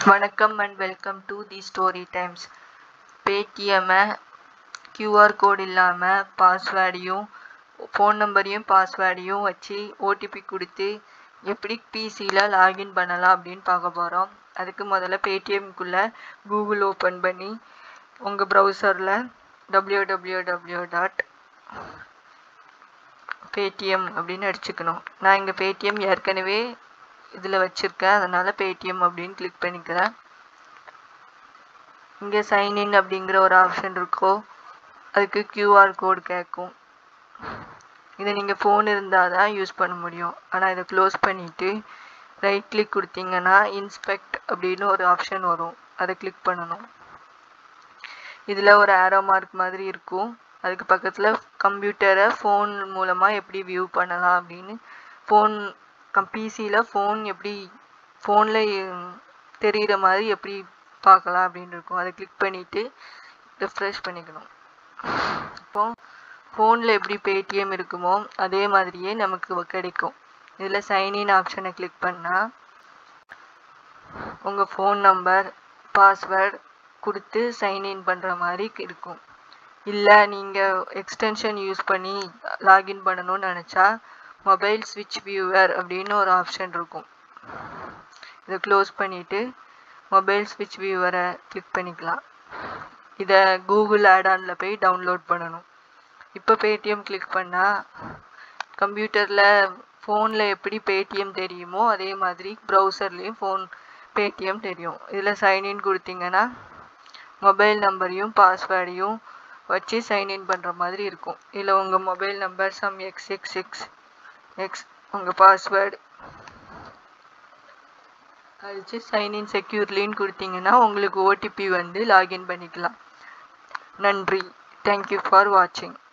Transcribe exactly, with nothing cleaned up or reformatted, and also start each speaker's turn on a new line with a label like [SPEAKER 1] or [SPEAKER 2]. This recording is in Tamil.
[SPEAKER 1] வணக்கம் and welcome to the story times. Paytm Q R code இல்லாமல் பாஸ்வேர்டையும் ஃபோன் நம்பரையும் பாஸ்வேர்டையும் வச்சு ஓடிபி கொடுத்து எப்படி பிசியில் லாகின் பண்ணலாம் அப்படின்னு பார்க்க போகிறோம். அதுக்கு முதல்ல பேடிஎம்குள்ளே கூகுள் ஓப்பன் பண்ணி உங்கள் ப்ரௌசரில் W W W dot Paytm அப்படின்னு அடிச்சுக்கணும். நான் இங்கே பேடிஎம் ஏற்கனவே இதில் வச்சுருக்கேன், அதனால் பேடிஎம் அப்படின்னு கிளிக் பண்ணிக்கிறேன். இங்கே சைன்இன் அப்படிங்கிற ஒரு ஆப்ஷன் இருக்கும், அதுக்கு கியூஆர் கோடு கேட்கும். இதை நீங்கள் ஃபோன் இருந்தால் தான் யூஸ் பண்ண முடியும். ஆனால் இதை க்ளோஸ் பண்ணிவிட்டு ரைட் கிளிக் கொடுத்தீங்கன்னா இன்ஸ்பெக்ட் அப்படின்னு ஒரு ஆப்ஷன் வரும், அதை கிளிக் பண்ணணும். இதில் ஒரு ஆரோ மார்க் மாதிரி இருக்கும், அதுக்கு பக்கத்தில் கம்ப்யூட்டரை ஃபோன் மூலமாக எப்படி வியூ பண்ணலாம் அப்படின்னு, ஃபோன் கம் பிசியில் ஃபோன் எப்படி ஃபோனில் தெரிகிற மாதிரி எப்படி பார்க்கலாம் அப்படின்னு இருக்கும். அதை கிளிக் பண்ணிவிட்டு ரெஃப்ரெஷ் பண்ணிக்கணும். இப்போ ஃபோனில் எப்படி பேடிஎம் இருக்குமோ அதே மாதிரியே நமக்கு கிடைக்கும். இதில் சைன்இன் ஆப்ஷனை கிளிக் பண்ணால் உங்கள் ஃபோன் நம்பர் பாஸ்வேர்டு கொடுத்து சைன்இன் பண்ணுற மாதிரி இருக்கும். இல்லை நீங்கள் எக்ஸ்டென்ஷன் யூஸ் பண்ணி லாகின் பண்ணணும்னு நினச்சா மொபைல் ஸ்விட்ச் வியூவர் அப்படின்னு ஒரு ஆப்ஷன் இருக்கும், இதை க்ளோஸ் பண்ணிவிட்டு மொபைல் ஸ்விட்ச் வியூவரை கிளிக் பண்ணிக்கலாம். இதை கூகுள் ஆடானில் போய் டவுன்லோட் பண்ணணும். இப்போ பேடிஎம் கிளிக் பண்ணால் கம்ப்யூட்டரில் ஃபோனில் எப்படி பேடிஎம் தெரியுமோ அதே மாதிரி ப்ரௌசர்லேயும் ஃபோன் பேடிஎம் தெரியும். இதில் சைன்இன் கொடுத்தீங்கன்னா மொபைல் நம்பரையும் பாஸ்வேர்டையும் வச்சு சைன்இன் பண்ணுற மாதிரி இருக்கும். இதில் உங்கள் mobile number some X X X X உங்கள் பாஸ்வேர்டு அடித்து சைன்இன் செக்யூர்லின்னு கொடுத்தீங்கன்னா உங்களுக்கு ஓடிபி வந்து லாகின் பண்ணிக்கலாம். நன்றி. தேங்க்யூ ஃபார் வாட்சிங்.